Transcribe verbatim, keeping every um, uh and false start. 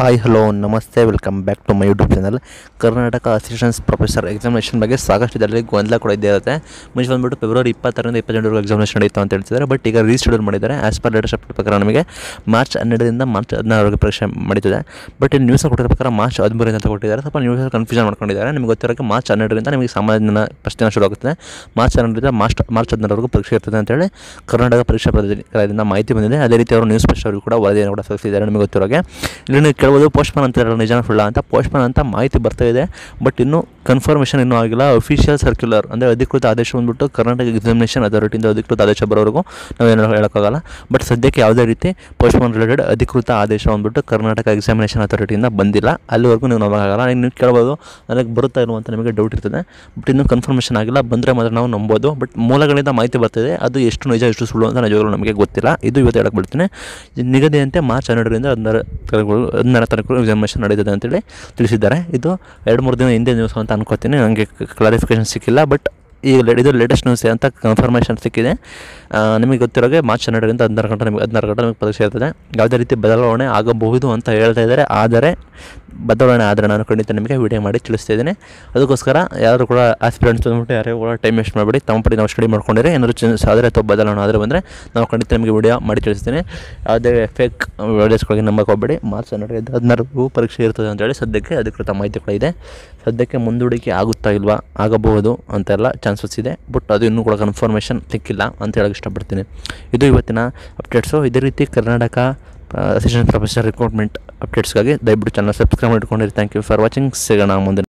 Hi hello ನಮಸ್ತೆ welcome back to my YouTube channel. Karnataka assistant professor examination ಬಗ್ಗೆ ಸಾಕಷ್ಟು ಇದರಲ್ಲಿ ಗೊಂದಲ ಕೂಡ ಇದ್ದೇ ಇರುತ್ತೆ. ಮುಂಚೆ ಬಂದುಬಿಟ್ಟು ಫೆಬ್ರವರಿ ಇಪ್ಪತ್ತರಿಂದ ಇಪ್ಪತ್ತೆಂಟರವರೆಗೂ ಎಕ್ಸಾಮಿನೇಷನ್ ನಡೀತು ಅಂತ ಹೇಳ್ತಿದ್ದಾರೆ. ಬಟ್ ಈಗ ರೀಶೆಡ್ಯೂಲ್ ಮಾಡಿದ್ದಾರೆ. ಆ್ಯಸ್ ಪರ್ ಲೇಟೆಸ್ಟ್ ಅಪ್ಡೇಟ್ ಪ್ರಕಾರ ನಮಗೆ ಮಾರ್ಚ್ ಹನ್ನೆರಡರಿಂದ ಮಾರ್ಚ್ ಹದಿನಾರವರೆಗೆ ಪರೀಕ್ಷೆ ಮಾಡಿದ್ದಾರೆ. ಬಟ್ ಇಲ್ಲಿ ನ್ಯೂಸ್ ಕೊಟ್ಟಿರೋ ಪ್ರಕಾರ ಮಾರ್ಚ್ ಹದಿಮೂರರಿಂದ ಅಂತ ಕೊಟ್ಟಿದ್ದಾರೆ. ಸ್ವಲ್ಪ ನ್ಯೂಸ್ ಕನ್ಫ್ಯೂಷನ್ ಮಾಡ್ಕೊಂಡಿದ್ದಾರೆ. ನಿಮಗೆ ಗೊತ್ತಿರೋಕ್ಕೆ ಮಾರ್ಚ್ ಹನ್ನೆರಡರಿಂದ ನಿಮಗೆ ಸಾಮಾನ್ಯ ಪ್ರಶ್ನೆ ಶುರು ಆಗುತ್ತದೆ. ಮಾರ್ಚ್ ಹನ್ನೆರಡರಿಂದ ಮಾರ್ಚ್ ಮಾರ್ಚ್ ಹದಿನಾರವರೆಗೂ ಪರೀಕ್ಷೆ ಇರ್ತದೆ ಅಂತೇಳಿ ಕರ್ನಾಟಕ ಪರೀಕ್ಷಾ ಪ್ರಾಧಿಕಾರದಿಂದ ಮಾಹಿತಿ ಬಂದಿದೆ. ಅದೇ ರೀತಿ ಅವರು ನ್ಯೂಸ್ ಪೇಪರ್ ಅವರು ಕೂಡ ವರದಿಯನ್ನು ಕೂಡ ಸಲ್ಲಿಸಿದ್ದಾರೆ. ನಿಮಗೆ ಗೊತ್ತಿರೋಗೆ ಇಲ್ಲಿ ನೀವು ಕೇಳ್ಬೋದು ಪೋಸ್ಟ್ಪೋನ್ ಅಂತ ಹೇಳೋದು ನಿಜಾನ ಸುಳ್ಳ ಅಂತ. ಪೋಸ್ಟ್ಪೋನ್ ಅಂತ ಮಾಹಿತಿ ಬರ್ತಾ ಇದೆ, ಬಟ್ ಇನ್ನೂ ಕನ್ಫರ್ಮೇಷನ್ ಇನ್ನೂ ಆಗಿಲ್ಲ. ಅಫಿಷಿಯಲ್ ಸರ್ಕ್ಯುಲರ್ ಅಂದರೆ ಅಧಿಕೃತ ಆದೇಶ ಬಂದುಬಿಟ್ಟು ಕರ್ನಾಟಕ ಎಕ್ಸಾಮಿನೇಷನ್ ಅಥಾರಿಟಿಯಿಂದ ಅಧಿಕೃತ ಆದೇಶ ಬರೋವರೆಗೂ ನಾವೇನು ಹೇಳೋಕ್ಕಾಗಲ್ಲ. ಬಟ್ ಸದ್ಯಕ್ಕೆ ಯಾವುದೇ ರೀತಿ ಪೋಸ್ಟ್ಪೋನ್ ರಿಲೇಟೆಡ್ ಅಧಿಕೃತ ಆದೇಶ ಬಂದುಬಿಟ್ಟು ಕರ್ನಾಟಕ ಎಕ್ಸಾಮಿನೇಷನ್ ಅಥಾರಿಟಿಯಿಂದ ಬಂದಿಲ್ಲ. ಅಲ್ಲಿವರೆಗೂ ನೀವು ನಂಬೋಕ್ಕಾಗಲ್ಲ. ನೀವು ಕೇಳ್ಬೋದು ನನಗೆ ಬರುತ್ತಾ ಇರುವಂಥ ನಿಮಗೆ ಡೌಟ್ ಇರ್ತದೆ. ಬಟ್ ಇನ್ನೂ ಕನ್ಫರ್ಮೇಷನ್ ಆಗಿಲ್ಲ. ಬಂದರೆ ಮಾತ್ರ ನಾವು ನಂಬೋದು. ಬಟ್ ಮೂಲಗಳಿಂದ ಮಾಹಿತಿ ಬರ್ತಿದೆ, ಅದು ಎಷ್ಟು ನಿಜ ಎಷ್ಟು ಸುಳ್ಳು ಅಂತ ನಿಜವಾಗ್ಲೂ ನಮಗೆ ಗೊತ್ತಿಲ್ಲ. ಇದು ಇವತ್ತು ಹೇಳಕ್ಕೆ ಬಿಡ್ತೀನಿ. ನಿಗದಿಯಂತೆ ಮಾರ್ಚ್ ಹನ್ನೆರಡರಿಂದ ಹದಿನಾರು ಹದಿನಾರು ತಾರೀಕು ಎಕ್ಸಾಮಿನೇಷನ್ ನಡೀತದೆ ಅಂತೇಳಿ ತಿಳಿಸಿದ್ದಾರೆ. ಇದು ಎರಡು ಮೂರು ದಿನ ಹಿಂದೆ ನ್ಯೂಸ್ ಅಂತ ಅನ್ಕೋತೀನಿ, ನನಗೆ ಕ್ಲಾರಿಫಿಕೇಷನ್ ಸಿಕ್ಕಿಲ್ಲ. ಬಟ್ ಈಗ ಇದು ಲೇಟೆಸ್ಟ್ ನ್ಯೂಸ್ ಅಂತ ಕನ್ಫರ್ಮೇಷನ್ ಸಿಕ್ಕಿದೆ. ನಿಮಗೆ ಗೊತ್ತಿರೋಗೆ ಮಾರ್ಚ್ ಹನ್ನೆರಡರಿಂದ ಹದಿನಾರು ಗಂಟೆ ನಿಮಗೆ ಹದಿನಾರು ಗಂಟೆ ನಿಮಗೆ ಪರೀಕ್ಷೆ ಇರ್ತದೆ. ಯಾವುದೇ ರೀತಿ ಬದಲಾವಣೆ ಆಗಬಹುದು ಅಂತ ಹೇಳ್ತಾ ಇದ್ದಾರೆ. ಆದರೆ ಬದಲಾವಣೆ ಆದರೆ ನಾನು ಖಂಡಿತ ನಿಮಗೆ ವಿಡಿಯೋ ಮಾಡಿ ತಿಳಿಸ್ತಾ ಇದ್ದೀನಿ. ಅದಕ್ಕೋಸ್ಕರ ಯಾರು ಕೂಡ ಆಸ್ಪಿರೆಂಟ್ಸ್ ಬಂದುಬಿಟ್ಟು ಯಾರು ಕೂಡ ಟೈಮ್ ವೇಸ್ಟ್ ಮಾಡಿಬಿಡಿ, ತಮ್ಮ ಪಡಿ ನಾವು ಸ್ಟಡಿ ಮಾಡ್ಕೊಂಡಿರಿ. ಏನಾದರೂ ಚೇಂಜಸ್ ಆದರೆ ಅಥವಾ ಬದಲಾವಣೆ ಆದರೆ ಬಂದರೆ ನಾವು ಖಂಡಿತ ನಿಮಗೆ ವಿಡಿಯೋ ಮಾಡಿ ತಿಳಿಸ್ತೀನಿ. ಯಾವುದೇ ಫೇಕ್ ವಿಡಿಯೋಸ್ಗಳಿಗೆ ನಂಬಕ್ಕೆ ಹೋಗಬೇಡಿ. ಮಾರ್ಚ್ ಹನ್ನೆರಡರಿಂದ ಹದಿನಾರಕ್ಕೂ ಪರೀಕ್ಷೆ ಇರ್ತದೆ ಅಂತೇಳಿ ಸದ್ಯಕ್ಕೆ ಅಧಿಕೃತ ಮಾಹಿತಿ ಕೂಡ ಇದೆ. ಸದ್ಯಕ್ಕೆ ಮುಂದೂಡಿಕೆ ಆಗುತ್ತಾ ಇಲ್ವಾ, ಆಗಬಹುದು ಅಂತೆಲ್ಲ ಚಾನ್ಸಸ್ ಇದೆ. ಬಟ್ ಅದು ಇನ್ನೂ ಕೂಡ ಕನ್ಫರ್ಮೇಷನ್ ಸಿಕ್ಕಿಲ್ಲ ಅಂತ ಹೇಳಕ್ಕೆ ಇಷ್ಟಪಡ್ತೀನಿ. ಇದು ಇವತ್ತಿನ ಅಪ್ಡೇಟ್ಸು. ಇದೇ ರೀತಿ ಕರ್ನಾಟಕ ಅಸಿಸ್ಟೆಂಟ್ ಪ್ರೊಫೆಸರ್ ರಿಕ್ರೂಟ್ಮೆಂಟ್ ಅಪ್ಡೇಟ್ಸ್ಗಾಗಿ ದಯವಿಟ್ಟು ಚಾನಲ್ ಸಬ್ಸ್ಕ್ರೈಬ್ ಮಾಡಿಕೊಂಡಿರಿ. Thank you for watching. ಸಿಗೋಣ ಮುಂದೆ.